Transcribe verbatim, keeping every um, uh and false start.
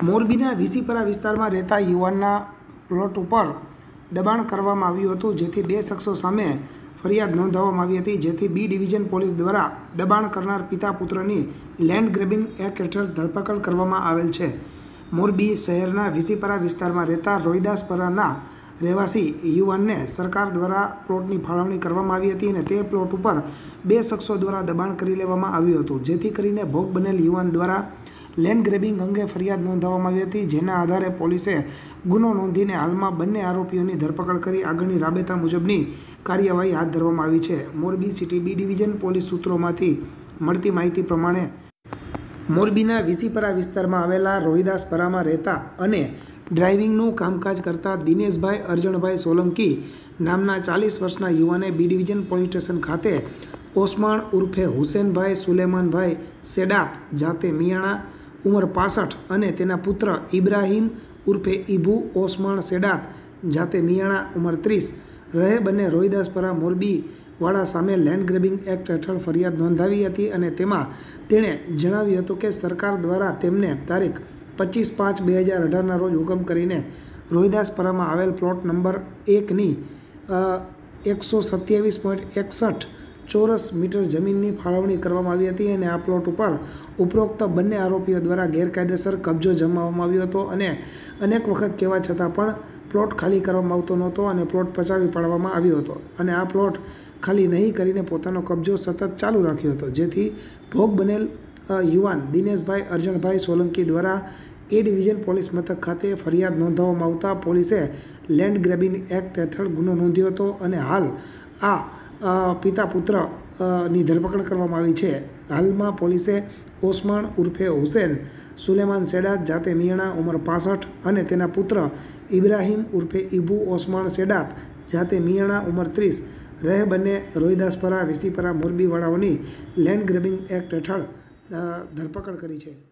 મોરબીના વિસીપરા વિસ્તારમાં રહેતા યુવાનના પ્લોટ ઉપર દબાણ કરવામાં આવ્યું હતું, જેથી બે શખ્સો સામે ફરિયાદ નોંધાવવામાં આવી હતી, જેથી બી ડિવિઝન પોલીસ દ્વારા દબાણ કરનાર પિતા પુત્રની લેન્ડ ગ્રેબિંગ એક્ટ હેઠળ ધરપકડ કરવામાં આવેલ છે. મોરબી શહેરના વિસીપરા વિસ્તારમાં રહેતા રોહિદાસપરાના રહેવાસી યુવાનને સરકાર દ્વારા પ્લોટની ફાળવણી કરવામાં આવી હતી અને તે પ્લોટ ઉપર બે શખ્સો દ્વારા દબાણ કરી લેવામાં આવ્યું હતું, જેથી કરીને ભોગ બનેલ યુવાન દ્વારા લેન્ડ ગ્રેબિંગ અંગે ફરિયાદ નોંધાવવામાં આવી હતી, જેના આધારે પોલીસે ગુનો નોંધીને હાલમાં બંને આરોપીઓની ધરપકડ કરી આગળની રાબેતા મુજબની કાર્યવાહી હાથ ધરવામાં આવી છે. Morbi city B division police સૂત્રોમાંથી મળતી માહિતી પ્રમાણે મોરબીના વિસીપરા વિસ્તારમાં આવેલા રોહિદાસપરામાં રહેતા અને ડ્રાઇવિંગનું કામકાજ કરતા દિનેશભાઈ અરજણભાઈ સોલંકી નામના ચાલીસ વર્ષના યુવાને બી ડિવિઝન પોલીસ સ્ટેશન ખાતે ઓસમાણ ઉર્ફે હુસેનભાઈ સુલેમાનભાઈ સેડાત જાતે મિયાણા ઉંમર પાસઠ અને તેના પુત્ર ઇબ્રાહીમ ઉર્ફે ઇબુ ઓસમાણ સેડાત જાતે મિયાણા ઉંમર ત્રીસ રહે બંને રોહિદાસપરા મોરબી વાળા સામે લેન્ડ ગ્રેબિંગ એક્ટ હેઠળ ફરિયાદ નોંધાવી હતી અને તેમાં તેણે જણાવ્યું હતું કે સરકાર દ્વારા તેમને તારીખ પચીસ પાંચ બે હજાર અઢારના રોજ હુકમ કરીને રોહિદાસપરામાં આવેલ પ્લોટ નંબર એકની એકસો સત્યાવીસ પોઈન્ટ એકસઠ ચોરસ મીટર જમીનની ફાળવણી કરવામાં આવી હતી અને આ પ્લોટ ઉપર ઉપરોક્ત બંને આરોપીઓ દ્વારા ગેરકાયદેસર કબજો જમાવવામાં આવ્યો હતો અને અનેક વખત કહેવા છતાં પણ પ્લોટ ખાલી કરવામાં આવતો નહોતો અને પ્લોટ પચાવી પાડવામાં આવ્યો હતો અને આ પ્લોટ ખાલી નહીં કરીને પોતાનો કબજો સતત ચાલુ રાખ્યો હતો, જેથી ભોગ બનેલ યુવાન દિનેશભાઈ અરજણભાઈ સોલંકી દ્વારા એ ડિવિઝન પોલીસ મથક ખાતે ફરિયાદ નોંધાવવામાં આવતા પોલીસે લેન્ડ ગ્રેબિંગ એક્ટ હેઠળ ગુનો નોંધ્યો હતો અને હાલ આ પિતા પુત્ર ની ધરપકડ કરવામાં આવી છે. હાલમાં પોલીસે ઓસમાણ ઉર્ફે હુસેન સુલેમાન સેડાત જાતે મિયાણા ઉંમર પાસઠ અને તેના પુત્ર ઇબ્રાહીમ ઉર્ફે ઇબુ ઓસમાણ સેડાત જાતે મિયાણા ઉંમર ત્રીસ રહે બંને રોહિદાસપરા વિસીપરા મોરબીવાળાઓની લેન્ડ ગ્રેબિંગ એક્ટ હેઠળ ધરપકડ કરી છે.